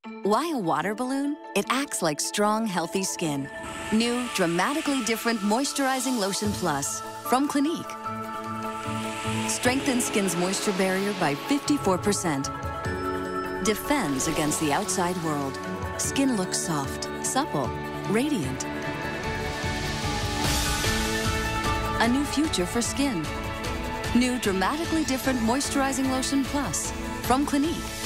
Why a water balloon? It acts like strong, healthy skin. New, dramatically different Moisturizing Lotion Plus from Clinique. Strengthens skin's moisture barrier by 54%. Defends against the outside world. Skin looks soft, supple, radiant. A new future for skin. New, dramatically different Moisturizing Lotion Plus from Clinique.